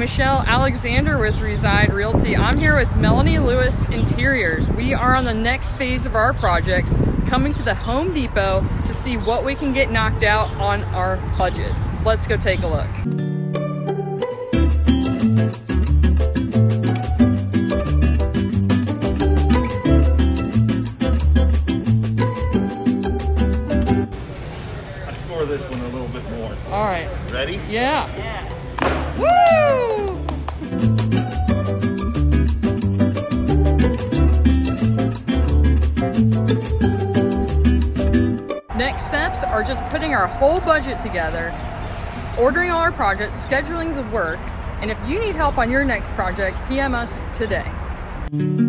Michelle Alexander with Reside Realty. I'm here with Melanie Lewis Interiors. We are on the next phase of our projects, coming to the Home Depot to see what we can get knocked out on our budget. Let's go take a look. This one a little bit more. All right. Ready? Yeah. Woo! Next steps are just putting our whole budget together, ordering all our projects, scheduling the work, and if you need help on your next project, PM us today.